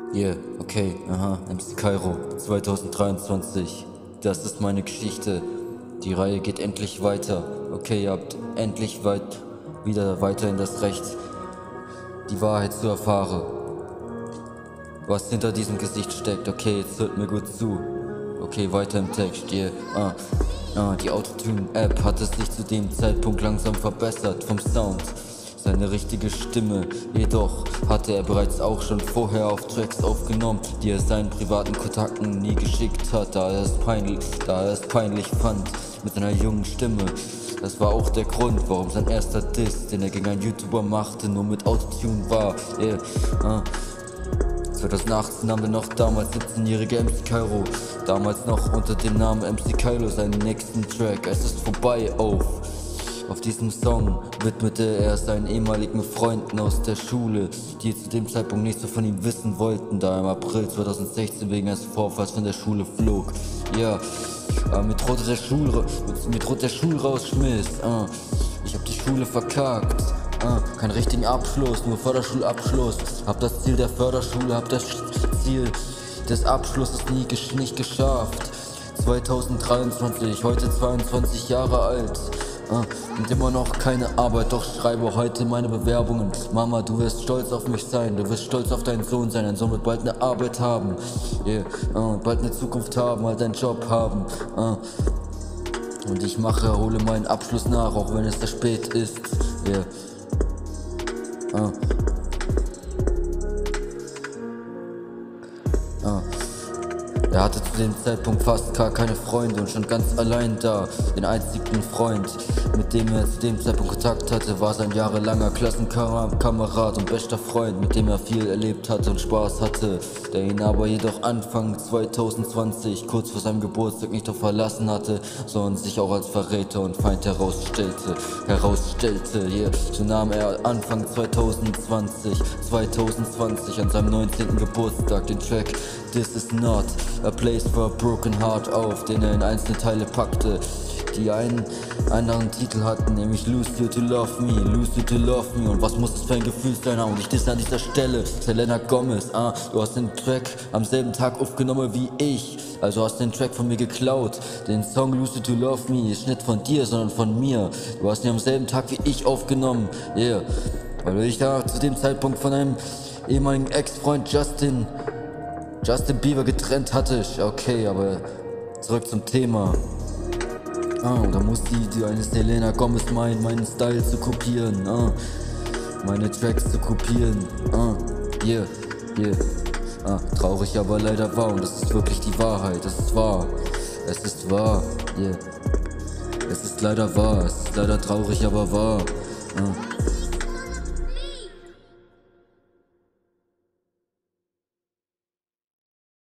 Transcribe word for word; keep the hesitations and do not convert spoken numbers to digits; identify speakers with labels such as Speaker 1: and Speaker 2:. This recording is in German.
Speaker 1: Yeah, okay, aha, M C Kairo, zwanzig dreiundzwanzig. Das ist meine Geschichte. Die Reihe geht endlich weiter. Okay, ihr habt endlich weit wieder weiterhin das Recht, die Wahrheit zu erfahren. Was hinter diesem Gesicht steckt. Okay, jetzt hört mir gut zu. Okay, weiter im Text, yeah. Ah, ah, die Autotune-App hat es sich zu dem Zeitpunkt langsam verbessert vom Sound. Seine richtige Stimme, jedoch hatte er bereits auch schon vorher auf Tracks aufgenommen, die er seinen privaten Kontakten nie geschickt hat, da er es peinlich, da er es peinlich fand mit seiner jungen Stimme. Das war auch der Grund, warum sein erster Diss, den er gegen einen YouTuber machte, nur mit Autotune war. Yeah, uh. zwanzig achtzehn nahm er noch damals siebzehnjährige M C Kairo, damals noch unter dem Namen M C Kairo, seinen nächsten Track Es ist vorbei auf. Auf diesem Song widmete er seinen ehemaligen Freunden aus der Schule, die zu dem Zeitpunkt nichts so von ihm wissen wollten, da er im April zweitausendsechzehn wegen eines Vorfalls von der Schule flog. Ja, äh, mit drohte der Schule, mit, mit drohte der Schul rausschmiss. Äh, ich hab die Schule verkackt. Äh, keinen richtigen Abschluss, nur Förderschulabschluss. Hab das Ziel der Förderschule, hab das Ziel des Abschlusses nie gesch nicht geschafft. zwanzig dreiundzwanzig, heute zweiundzwanzig Jahre alt. Uh, und immer noch keine Arbeit, doch schreibe heute meine Bewerbungen. Mama, du wirst stolz auf mich sein, du wirst stolz auf deinen Sohn sein, dein Sohn wird bald eine Arbeit haben, yeah. uh, bald eine Zukunft haben, bald einen Job haben. Uh. Und ich mache, hole meinen Abschluss nach, auch wenn es sehr spät ist. Yeah. Uh. Uh. Er hatte zu dem Zeitpunkt fast gar keine Freunde und stand ganz allein da. Den einzigen Freund, mit dem er zu dem Zeitpunkt Kontakt hatte, war sein jahrelanger Klassenkamerad und bester Freund, mit dem er viel erlebt hatte und Spaß hatte, der ihn aber jedoch Anfang zwanzig zwanzig, kurz vor seinem Geburtstag, nicht nur verlassen hatte, sondern sich auch als Verräter und Feind herausstellte. Herausstellte, yeah. So nahm er Anfang zwanzig zwanzig, zwanzig zwanzig an seinem neunzehnten Geburtstag den Track This is not a place for a broken heart auf, den er in einzelne Teile packte, die einen anderen Titel hatten, nämlich Lose You to Love Me, Lose You to Love Me. Und was muss das für ein Gefühl sein? Und ich disse an dieser Stelle Selena Gomez, ah, du hast den Track am selben Tag aufgenommen wie ich, also hast den Track von mir geklaut. Den Song Lose You to Love Me ist nicht von dir, sondern von mir. Du hast ihn am selben Tag wie ich aufgenommen, yeah. Weil du dich da zu dem Zeitpunkt von einem ehemaligen Ex-Freund Justin Justin Bieber getrennt hatte. Okay, aber zurück zum Thema. Ah, und da muss die, die eine Selena Gomez meinen, meinen Style zu kopieren. Ah, meine Tracks zu kopieren. Ah, yeah, yeah. Ah, traurig, aber leider wahr. Und das ist wirklich die Wahrheit. Das ist wahr. Es ist wahr. Yeah. Es ist leider wahr. Es ist leider traurig, aber wahr. Ah.